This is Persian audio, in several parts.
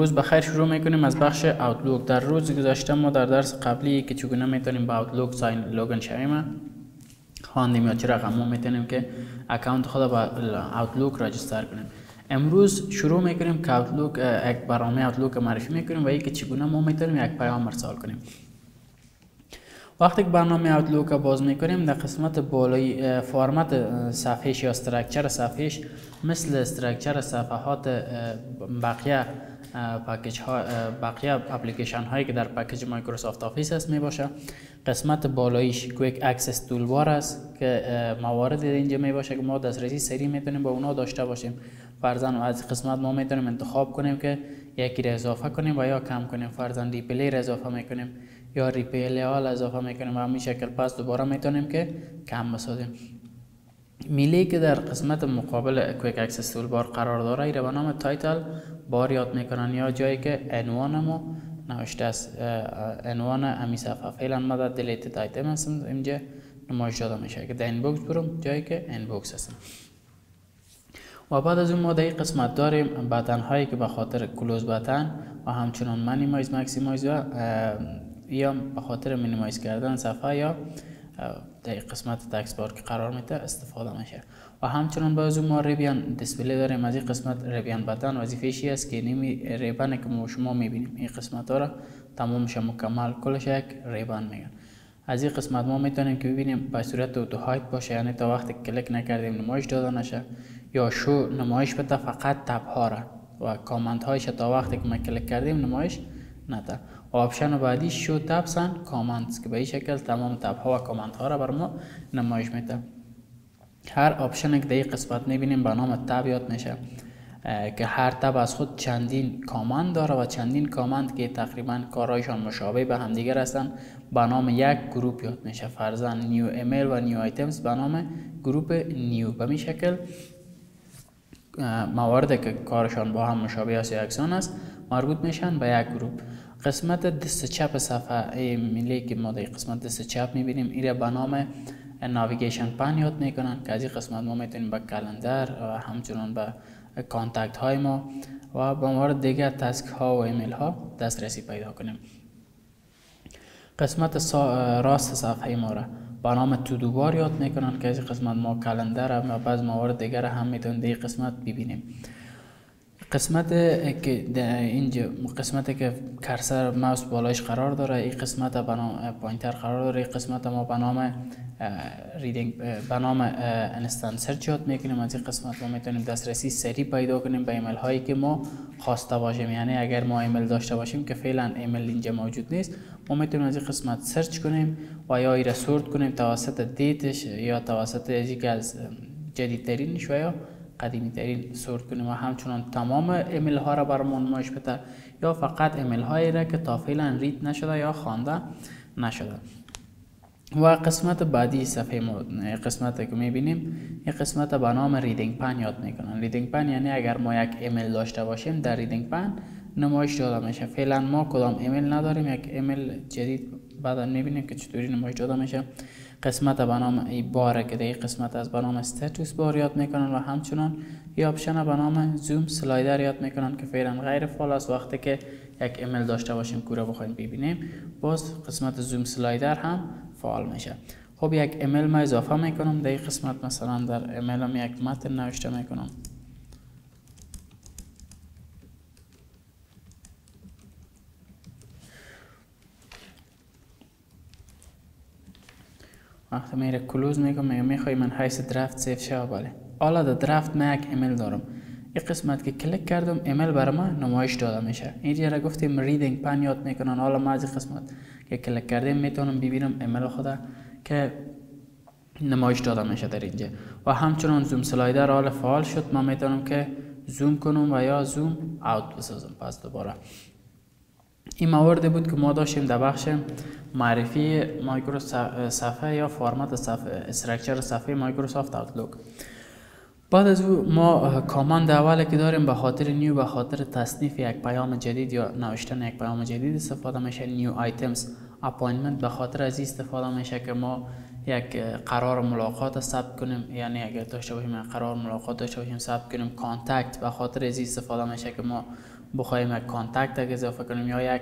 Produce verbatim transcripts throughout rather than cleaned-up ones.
روز بخیر شروع میکنیم از بخش اوتلوک. در روز گذشته ما در درس قبلی که چگونه میتونیم با اوتلوک ساین لوگین شویم خواندیم یا چه رقم ما میتونیم که اکانت خود با اوتلوک راجستر کنیم. امروز شروع میکنیم که اوتلوک یک برنامه اوتلوک معرفی میکنیم و اینکه چگونه ما میتونیم یک پیام ارسال کنیم. وقتی که برنامه اوتلوک باز میکنیم در قسمت بالایی فرمت صفحهش یا استراکچر صفحهش مثل استراکچر صفحات بقیه پکیج ها بقیه اپلیکیشن هایی که در پکیج مایکروسافت آفیس است می باشه. قسمت بالاییش کویک اکسس تولبار است که موارد اینجا می باشه که ما دسترسی سریع میتونیم با اونا داشته باشیم. فرضاً از قسمت ما میتونیم انتخاب کنیم که یکی را اضافه کنیم و یا کم کنیم. فرضاً ریپلی را اضافه میکنیم یا ریپلی آل اضافه میکنیم و همین شکل پس دوباره میتونیم که کم بسازیم. میلی که در قسمت مقابل کویک اکسس تولبار قرار داره ایره به نام تایتل بار یاد میکنن یا جایی که عنوان ما نوشته است. عنوان امی صفحه فعلا ما در دیلیتد آیتم هستم اینجا نمایش داده میشه که در اینبوکس برم جایی که اینبوکس هستم. و بعد از اون ما در این قسمت داریم بتن هایی که به خاطر کلوز بتن و همچنان مینیمایز مکسیمایز و یا به خاطر مینیمایز کردن صفحه یا در قسمت تکست بار که قرار میده استفاده میشه. و همچنان باز ما ریبان دیسپلی داریم. از این قسمت ریبان بتن وظیفه‌ش است که نمی ریبان که ما شما میبینیم این قسمت ها را تمامش مکمل کلش یک ریبان میگن. از این قسمت ما میتونیم که ببینیم به صورت اوتو هایت باشه، یعنی تا وقتی کلیک نکردیم نمایش داده نشه، یا شو نمایش بده فقط تب ها را و کامنت هایش تا وقتی که ما کلیک کردیم نمایش نده. و آپشن بعدی شو تبس اند کامنتس که به این شکل تمام تب ها و کامنت ها را بر ما نمایش میده. هر آپشن که در این قسمت میبینیم به نام تب یاد میشه که هر تب از خود چندین کامنت داره و چندین کامنت که تقریبا کارهایشان مشابه به همدیگر هستن به نام یک گروپ یاد میشه. فرضاً نیو ایمیل و نیو آیتمز به نام گروپ نیو. به این شکل مواردی که کارشان با هم مشابه است یا یکسان است مربوط میشن به یک گروپ. قسمت دست چپ صفحه ملی که ما در قسمت دست چپ میبینیم ایره به نام ناویگیشن پن یاد میکنن که از این قسمت ما میتونیم به کلندر و همچنان به کانتکت های ما و به موارد دیگر تاسک ها و ایمیل ها دسترسی پیدا کنیم. قسمت راست صفحه ما را به نام تودو بار یاد میکنن که از این قسمت ما کلندر و بعض موارد دیگر هم میتونیم در این قسمت ببینیم. قسمت که اینجا قسمتی که کرسر ماوس بالایش قرار داره این قسمت به نام پوینتر قرار داره. این قسمت ما به نام ریدینگ به نام انستنت سرچ یاد میکنیم. از این قسمت ما میتونیم دسترسی سریع پیدا کنیم به ایمیل هایی که ما خواسته باشیم. یعنی اگر ما ایمیل داشته باشیم که فعلا ایمیل اینجا موجود نیست ما میتونیم از این قسمت سرچ کنیم و یا این را سورت کنیم توسط دیتش یا توسط یکی از جدیدترینش و یا قدیمی ترین سورت کنیم و همچنان تمام ایمیل ها را برامون نمایش بده یا فقط ایمیل هایی را که تا فعلا رید نشده یا خوانده نشده. و قسمت بعدی صفحه ما قسمتی که میبینیم این قسمت به نام ریدینگ پن یاد میکنن. ریدینگ پن یعنی اگر ما یک ایمیل داشته باشیم در ریدینگ پن نمایش داده میشه. فعلا ما کدام ایمیل نداریم، یک ایمیل جدید بعدا میبینیم که چطوری نمایش داده میشه. قسمت به نام ای باره که در این قسمت از به نام استاتوس بار یاد میکنن و همچنان این آپشن به نام زوم سلایدر یاد میکنن که فعلا غیر فعال است. وقتی که یک ایمیل داشته باشیم کورا بخوایم ببینیم باز قسمت زوم سلایدر هم فعال میشه. خب یک ایمیل ما اضافه میکنم در این قسمت. مثلا در ایمیلم یک متن نوشته میکنم. وقتی میره کلوز میگم میگم میخوای من حیث درافت سیف شه. بله حالا در درافت من یک ایمیل دارم. این قسمت که کلیک کردم ایمیل برای من نمایش داده میشه. اینجا را گفتیم ریدینگ پن یاد میکنن. حالا ما از این قسمت که کلیک کردیم میتونم ببینم ایمیل خدا که نمایش داده میشه در اینجا. و همچنان زوم سلایدر حالا فعال شد. من میتونم که زوم کنم و یا زوم اوت بسازم. پس دوباره این موارد بود که ما داشتیم در بخش معرفی مایکروسافت صفحه یا فرمت صفحه استراکچر صفحه مایکروسافت اوتلوک. بعد از او ما کامند اولی که داریم به خاطر نیو به خاطر تصنیف یک پیام جدید یا نوشتن یک پیام جدید استفاده میشه. نیو آیتمز اپاینتمنت به خاطر از استفاده میشه که ما یک قرار ملاقات ثبت کنیم. یعنی اگر داشته باشیم قرار ملاقات داشته باشیم ثبت کنیم. کانتکت به خاطر از استفاده میشه که ما بخوایم یک کانتکت اضافه کنیم یا یک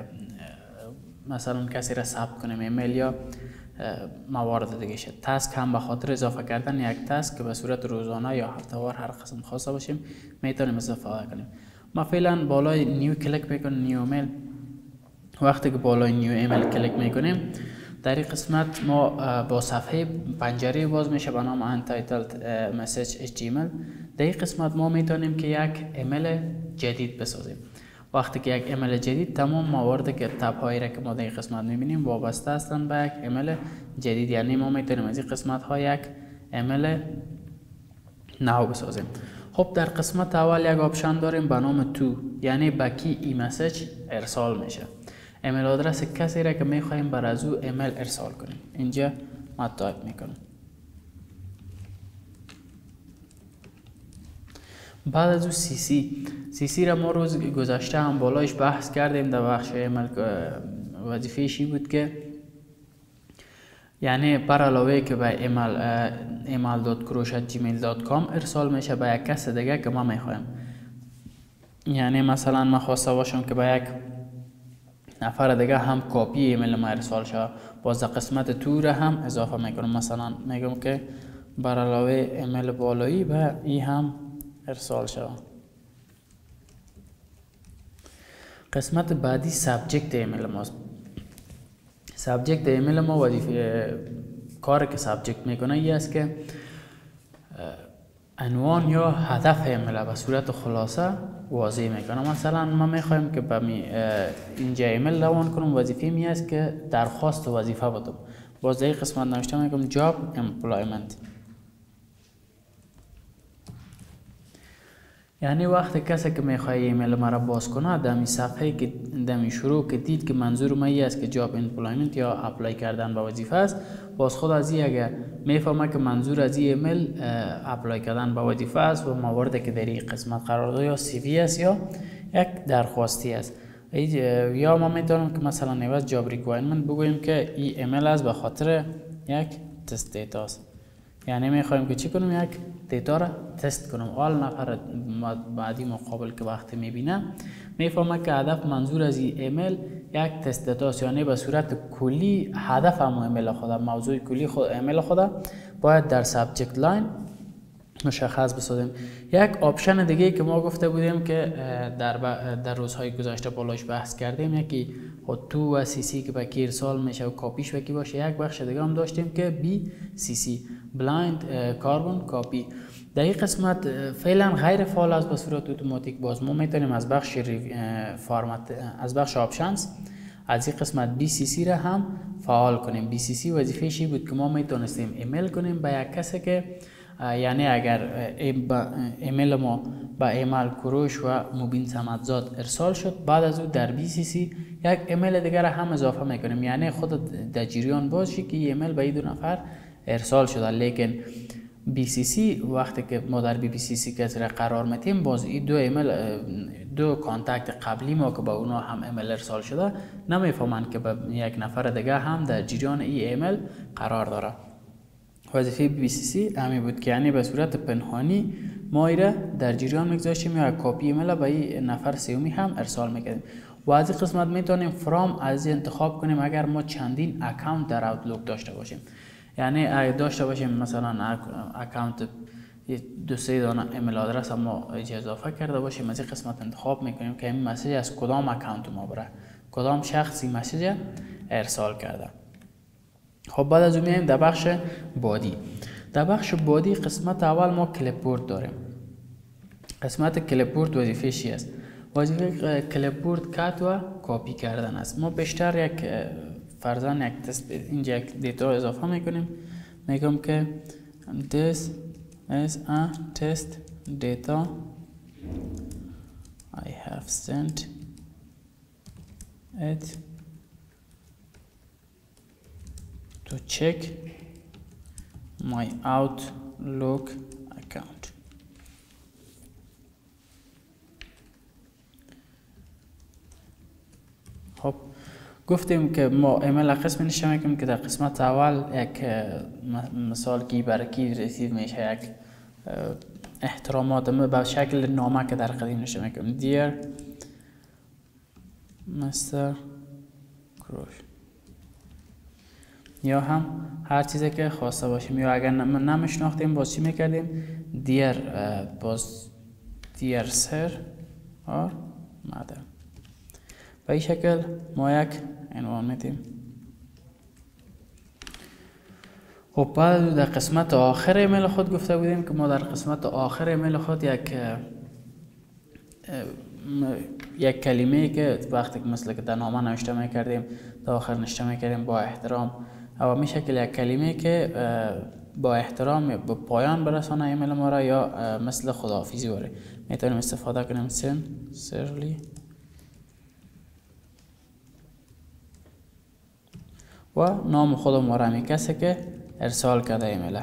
مثلا کسی را ثبت کنیم ایمیل یا موارد دیگه شد. تاسک هم به خاطر اضافه کردن یک تاسک که به صورت روزانه یا هفته‌وار هر قسم خواسته باشیم میتونیم اضافه کنیم. ما فعلا بالای نیو کلیک میکنیم، نیو ایمیل. وقتی که بالای نیو ایمیل کلیک میکنیم در این قسمت ما با صفحه پنجره باز میشه به نام انتایتلد مسیج اچ تی ام ال. در این قسمت ما میتونیم که یک ایمیل جدید بسازیم. وقتی که یک ایمیل جدید تمام مواردی که تب هایی را که ما در این قسمت میبینیم وابسته هستند به یک ایمیل جدید، یعنی ما میتونیم از این قسمت ها یک ایمیل نو بسازیم. خب در قسمت اول یک آپشن داریم به نام تو، یعنی به کی ای مسیج ارسال میشه. ایمیل آدرس کسی را که میخوایم بر از او ایمیل ارسال کنیم. اینجا ما تایپ میکنم. بعد از او سی سی سی سی را ما روز گذشته هم بالایش بحث کردیم در بخش ایمیل. وظیفه‌اش این بود که یعنی بر علاوه که به ایمیل ایمیل دات کروش ات جیمیل دات کام ارسال میشه به یک کس دیگه که ما میخوایم. یعنی مثلا من خواسته باشم که به یک نفر دیگه هم کپی ایمیل ما ارسال شود، باز قسمت تو را هم اضافه میکنم. مثلا میگم که بر علاوه ایمیل بالایی به این هم ارسال شود. قسمت بعدی سابجکت ایمیل ماست. سابجکت ایمیل ما وظیفه کاری که سابجکت میکنه این است که عنوان یا هدف ایمیل به صورت خلاصه واضح میکنه. مثلا ما میخوایم که به اینجا ایمیل روان کنم، وظیفه می است که درخواست و وظیفه بدم. باز در این قسمت نوشته میکنم جاب امپلایمنت. یعنی وقتی کسی که میخواد ایمیل مرا باز کنه دمی صفحه که دمی شروع که دید که منظور ما این است که جاب امپلایمنت یا اپلای کردن به وظیفه است، باز خود از این اگه میفهمه که منظور از این ایمیل اپلای کردن به وظیفه است و مواردی که در این قسمت قرار داره یا سی وی است یا یک درخواستی است. یا ما میتونیم که مثلا عوض جاب ریکوایرمنت بگوییم که این ایمیل است به خاطر یک تست دیتا است. یعنی میخوایم که چی کنیم؟ یک دیتا را تست کنم. اول نفر بعدی مقابل که وقتی میبینه میفهمه که هدف منظور از این ایمیل یک تست دیتا است، یعنی به صورت کلی هدف هم ایمیل خود، موضوع کلی خود ایمیل خود باید در سابجکت لاین مشخص بسازیم. یک آپشن دیگه که ما گفته بودیم که در در روزهای گذشته بالاش بحث کردیم، یکی خود تو و سی سی که به کی ارسال میشه و کاپیش به کی باشه. یک بخش دیگه هم داشتیم که بی سی سی بلایند کاربون کاپی. در این قسمت فعلا غیر فعال است به صورت اتوماتیک. باز ما میتونیم از بخش فرمت از بخش آپشنز از این قسمت بی سی سی را هم فعال کنیم. بی سی سی وظیفه‌اش بود که ما میتونستیم ایمیل کنیم به یک کسی که یعنی اگر ایمیل ما با ایمیل کروش و مبین سمدزاده ارسال شد، بعد از او در بی سی سی یک ایمیل دیگر هم اضافه میکنیم، یعنی خود در جریان باشه که ایمیل به این دو نفر ارسال شده. لیکن بی سی سی وقتی که ما در بی سی سی کسی را قرار میتیم، باز این دو ایمیل دو کانتکت قبلی ما که با اونا هم ایمیل ارسال شده نمیفهمند که به یک نفر دیگه هم در جریان این ایمیل قرار داره. وظیفه بی سی سی همین بود که یعنی به صورت پنهانی ما ایره در جریان میگذاشتیم یا کپی ایمیل به این نفر سومی هم ارسال میکردیم. و از این قسمت میتونیم فرام از انتخاب کنیم اگر ما چندین اکانت در اوتلوک داشته باشیم. یعنی اگر داشته باشیم مثلا اکانت دو سه دانه ایمیل آدرس ما اضافه کرده باشیم، از این قسمت انتخاب میکنیم که این مسیج از کدام اکانت ما بره، کدام شخصی مسیج ارسال کرده. خب بعد از اون میایم در بخش بادی. در بخش بادی قسمت اول ما کلیپبورد داریم. قسمت کلیپبورد وظیفه چی است؟ وظیفه کلیپبورد کات و کپی کردن است. ما بیشتر یک فرضاً یک تست اینجا یک دیتا اضافه میکنیم، میگم که this is a test data I have sent it to check my Outlook account. خب گفتیم که ما ایمیل قسم نشه میکنیم که در قسمت اول یک مثال کی برای کی رسید میشه، یک احترامات به شکل نامه که در قدیم نشه میکنیم. Dear مستر کروش، یا هم هر چیزی که خواسته باشیم، یا اگر نمیشناختیم باز چی میکردیم؟ دیر باز دیر سر اور مادر. به این شکل ما یک عنوان میتیم. خب بعد در قسمت آخر ایمیل خود گفته بودیم که ما در قسمت آخر ایمیل خود یک یک کلمه که وقتی که مثل که در نامه نوشته میکردیم در آخر نوشته میکردیم با احترام، و می شکل یک کلمه که با احترام به پایان برسانه ایمیل ما را، یا مثل خداحافظی واره میتونیم استفاده کنیم. سن سرلی و نام خود ما را، می کسی که ارسال کرده ایمیل.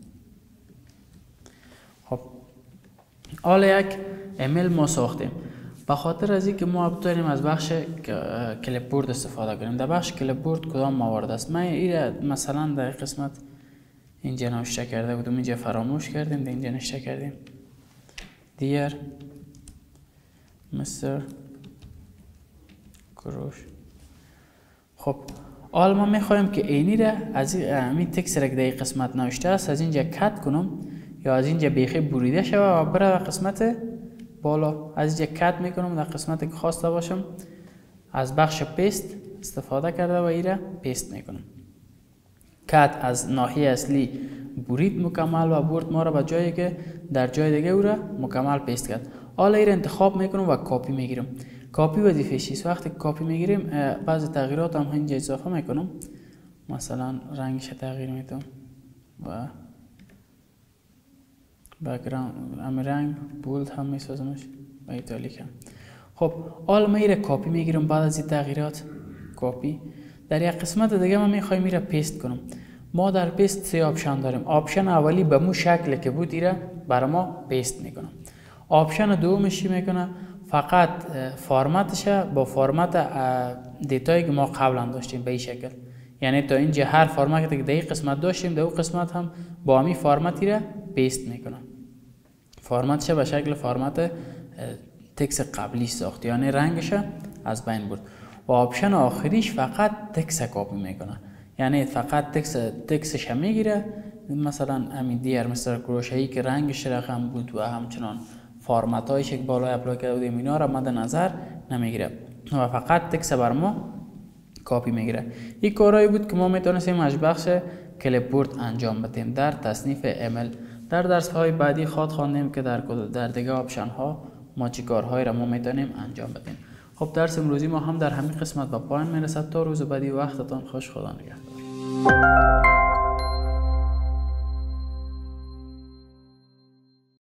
خب حالا یک ایمیل ما ساختیم. به خاطر از اینکه ما بتونیم از بخش کلیپ بورد استفاده کنیم، در بخش کلیپ بورد کدام موارد است؟ من این مثلا در قسمت اینجا نوشته کرده بودم، اینجا فراموش کردیم، در اینجا نوشته کردیم دیر مستر کروش. خب حالا ما میخوایم که اینی را از این تکس را که در این قسمت نوشته است از اینجا کت کنم، یا از اینجا بیخی بریده شود و بره در قسمت بالا. از اینجا کت میکنم، در قسمتی که خواسته باشم از بخش پیست استفاده کرده و این را پیست میکنم. کت از ناحیه اصلی برید مکمل و برد ما را به جایی که در جای دیگه او را مکمل پیست کرد. حالا این را انتخاب میکنم و کاپی میگیرم. کاپی وظیفه چیست؟ وقتی کاپی میگیریم بعضی تغییرات هم اینجا اضافه میکنم. مثلا رنگش تغییر میدم و بک‌گراند ام رنگ بولد هم میسازمش و ایتالیک هم. خب حالا من این کاپی میگیرم. بعد از این تغییرات کاپی در یک قسمت دیگه ما میخوایم این را پیست کنم. ما در پیست سه آپشن داریم. آپشن اولی به مو شکل که بود این را برای ما پیست میکنم. آپشن دومش چی میکنه؟ فقط فرمتش با فرمت دیتایی که ما قبلا داشتیم به این شکل، یعنی تا اینجا هر فرمتی که در این قسمت داشتیم در اون قسمت هم با همین فرمتی را پیست میکنم. فرمتش به شکل فرمت تکس قبلی ساخت، یعنی رنگش از بین برد. و آپشن آخریش فقط تکس کاپی میکنه، یعنی فقط تکس تکسش هم میگیره. مثلا همین دیر مستر کروشه‌ای که رنگش رقم بود و همچنان فرمت هایش که بالای اپلای کرده بودیم اینا را مد نظر نمیگیره و فقط تکس بر ما کاپی میگیره. این کارهایی بود که ما میتونستیم از بخش کلیپ بورد انجام بدیم در تصنیف ایمیل. در درس های بعدی خواد خواندیم که در در دیگه آپشن ها ما چی کارهایی را ما میتونیم انجام بدیم. خب درس امروزی ما هم در همین قسمت به پایان میرسد. تا روز بعدی وقتتان خوش. خدا نگهدار.